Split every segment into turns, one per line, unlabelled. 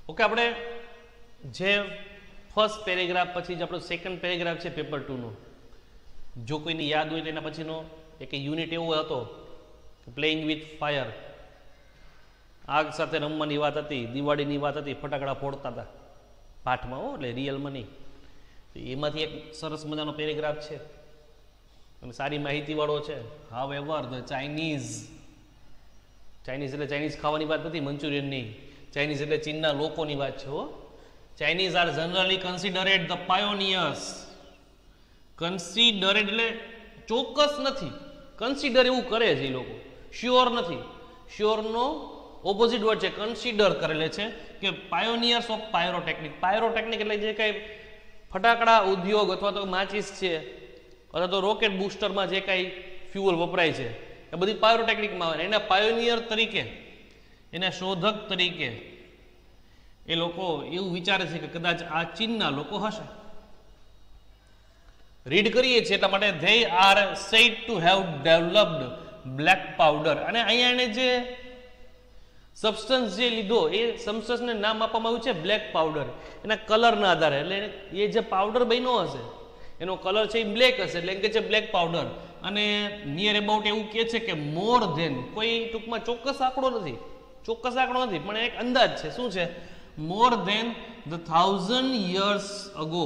Okay, આપણે જે first paragraph પછી જે આપણો સેકન્ડ પેરેગ્રાફ છે પેપર 2 નો, જો કોઈને યાદ હોય તો એના પછીનો એક યુનિટ એવો હતો પ્લેઇંગ વિથ ફાયર, આગ સાથે રમવાની વાત હતી, દિવાળીની વાત હતી, ફટાકડા ફોડતા હતા પાઠમાં, એટલે રિયલમાં નહીં. એમાંથી એક સરસ મજાનો પેરેગ્રાફ છે અને સારી માહિતીવાળો છે. હાવ એવર ધ ચાઇનીઝ એટલે ચાઇનીઝ ખાવાની વાત નથી, મંચુરિયન નહીં. ચાઇનીઝ એટલે ચીનના લોકોની વાત છે. Chinese are generally considered the pioneers. Considered એટલે ચોક્કસ નથી, કન્સિડર એવું કરે છે એ લોકો, શ્યોર નથી. શ્યોરનો ઓપોઝિટ વર્ડ છે કન્સિડર કરેલે છે કે પાયોનિયર્સ ઓફ પાયરોટેકનિક. પાયરોટેકનિક એટલે જે કંઈ ફટાકડા ઉદ્યોગ અથવા તો માચીસ છે અથવા તો રોકેટ બૂસ્ટરમાં જે કાંઈ ફ્યુઅલ વપરાય છે એ બધી પાયરોટેકનિકમાં આવે. એના પાયોનિયર તરીકે, એના શોધક તરીકે એ લોકો એવું વિચારે છે કે કદાચ આ ચીનના લોકો હશે. રીડ કરીએ છીએ એટલા માટે they are said to have developed black powder. અને અહીંયા એને જે સબસ્ટન્સ જે લીધો એ સબસ્ટન્સને નામ આપવામાં આવ્યું છે બ્લેક પાવડર, એના કલરના આધારે. એટલે એ જે પાવડર બન્યો હશે એનો કલર છે એ બ્લેક હશે, એટલે એમ કે છે બ્લેક પાવડર. અને નિયર એબાઉટ એવું કહે છે કે મોર ધેન, કોઈ ટૂંકમાં ચોક્કસ આંકડો નથી, પણ એક અંદાજ છે. શું છે? More than the 1000 years ago,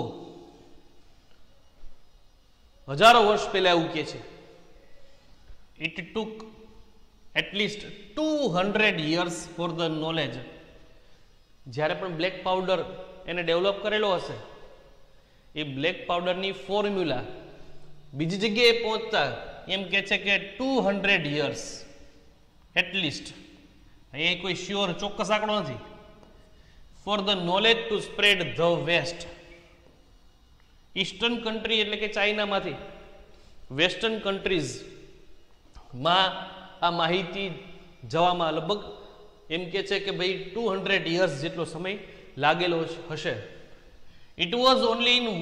હજારો વર્ષ પહેલા એવું કહે છે. It took at least 200 years for the knowledge. જ્યારે પણ બ્લેક પાવડર એને ડેવલપ કરેલો હશે એ બ્લેક પાવડરની ફોર્મ્યુલા બીજી જગ્યાએ પહોંચતા એમ કે છે કે 200 years એટલીસ્ટ. અહીંયા કોઈ શ્યોર ચોક્કસ આંકડો નથી. For the knowledge to spread the west. Eastern country એટલે કે ચાઇનામાંથી વેસ્ટર્ન કન્ટ્રીઝમાં આ માહિતી જવામાં લગભગ એમ કે છે કે ભાઈ 200 years જેટલો સમય લાગેલો હશે. ઇટ વોઝ ઓનલી ઇન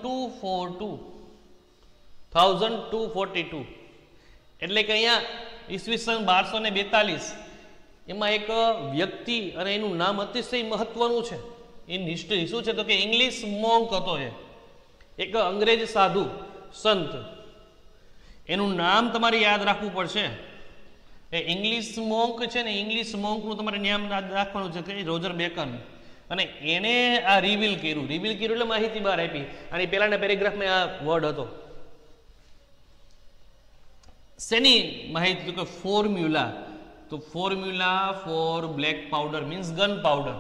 1242 એટલે કે અહીંયા ઈસવીસન 1242 એમાં એક વ્યક્તિ અને એનું નામ અતિશય મહત્વનું છે ઇન હિસ્ટ્રી. શું છે? તો કે ઇંગ્લિશ મોંક હતો. એક અંગ્રેજ સાધુ સંત, એનું નામ તમારે યાદ રાખવું પડશે. એ ઇંગ્લિશ મોંક છે ને, ઇંગ્લિશ મોંકનું તમારે નામ રાખવાનું છે કે રોજર બેકન. અને એને આ રિવીલ કર્યું એટલે માહિતી બહાર આપી. અને પહેલાના પેરેગ્રાફમાં આ વર્ડ હતો. શેની માહિતી? કે ફોર્મ્યુલા. તો formula for black powder means gun powder.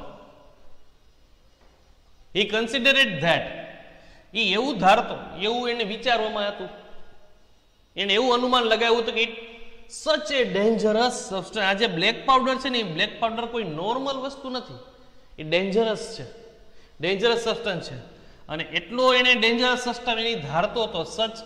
He considered that, એ એવું ધારતો, એવું એને વિચારવામાં હતું, એને એવું અનુમાન લગાવ્યું હતું કે સચ એ ડેન્જરસ સબસ્ટન્સ. આ જે બ્લેક પાવડર છે ને એ બ્લેક પાવડર કોઈ નોર્મલ વસ્તુ નથી, એ ડેન્જરસ છે, ડેન્જરસ સબસ્ટન્સ છે. અને એટલો એને ડેન્જરસ સબસ્ટન્સ એની ધારતો હતો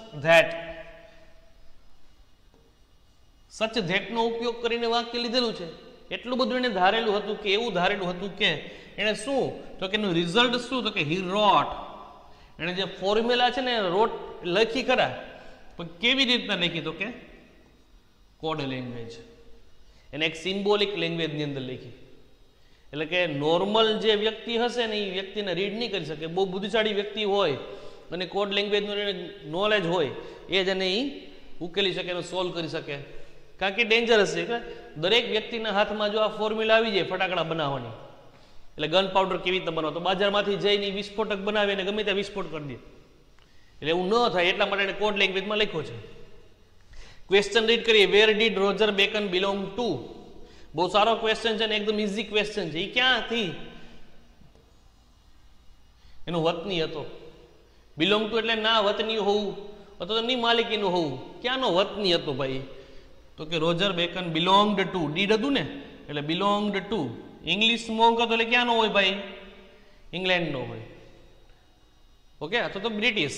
સચ ધેટનો ઉપયોગ કરીને વાક્ય લીધેલું છે. એટલું બધું એને ધારેલું હતું કે એવું ધારેલું હતું કે એને શું, તો કે એનું રિઝલ્ટ શું, તો કે હી રોટ. એને જે ફોર્મ્યુલા છે ને રોટ લખી ખરા, પણ કેવી રીતના લખી? તો કે કોડ લેંગ્વેજ. એને એક સિમ્બોલિક લેંગ્વેજની અંદર લખી. એટલે કે નોર્મલ જે વ્યક્તિ હશે ને એ વ્યક્તિને રીડ નહીં કરી શકે. બહુ બુદ્ધિશાળી વ્યક્તિ હોય અને કોડ લેંગ્વેજનું નોલેજ હોય એ જ એને એ ઉકેલી શકે, એનું સોલ્વ કરી શકે. કારણ કે ડેન્જરસ છે. કે દરેક વ્યક્તિના હાથમાં જો આ ફોર્મ્યુલા આવી જાય ફટાકડા બનાવવાની, એટલે ગન પાવડર કેવી રીતે બનાવો, તો બજારમાંથી જઈને વિસ્ફોટક બનાવે અને ગમે ત્યાં વિસ્ફોટ કરી દે. એટલે એવું ન થાય એટલા માટે એને કોડ લેંગ્વેજમાં લખ્યો છે. ક્વેશ્ચન રીડ કરીએ. Where did Roger Bacon belong to? બહુ સારો ક્વેશ્ચન છે ને એકદમ ઇઝી ક્વેશ્ચન છે. એ ક્યાંથી? એનો વતની હતો. બિલોંગ ટુ એટલે ના વતની હોવું અથવા તો ની માલિકીનું હોવું. ક્યાંનો વતની હતો ભાઈ? તો કે Roger Bacon belonged to, did હતું ને એટલે બિલોંગડ ટુ. ઇંગ્લિશ મોંક હતો એટલે ક્યાંનો હોય ભાઈ? ઇંગ્લેન્ડનો હોય. ઓકે, અથવા તો British.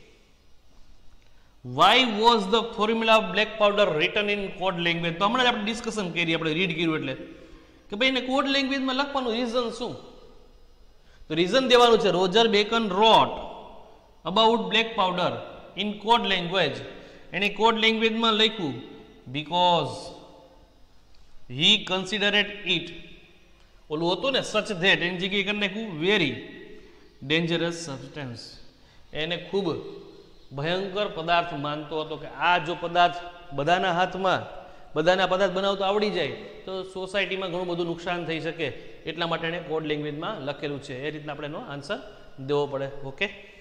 Why was the formula of black powder written in code language? તો હમણાં જ આપણે ડિસ્કશન કરી, આપણે રીડ કર્યું એટલે કે ભાઈ એને કોડ લેંગ્વેજમાં લખવાનું રીઝન શું? તો રીઝન દેવાનું છે Roger Bacon wrote about black powder in code language. એની કોડ લેંગ્વેજમાં લખ્યું because he considered it ઓલું હતું ને સચ ધેટ, એની જગ્યાએ કરી નાખ્યું વેરી ડેન્જરસ સબસ્ટન્સ. એને ખૂબ ભયંકર પદાર્થ માનતો હતો કે આ જો પદાર્થ બધાના હાથમાં, બધાના પદાર્થ બનાવતો આવડી જાય તો સોસાયટીમાં ઘણું બધું નુકસાન થઈ શકે. એટલા માટે એણે કોડ લેંગ્વેજમાં લખેલું છે. એ રીતના આપણે એનો આન્સર દેવો પડે. ઓકે.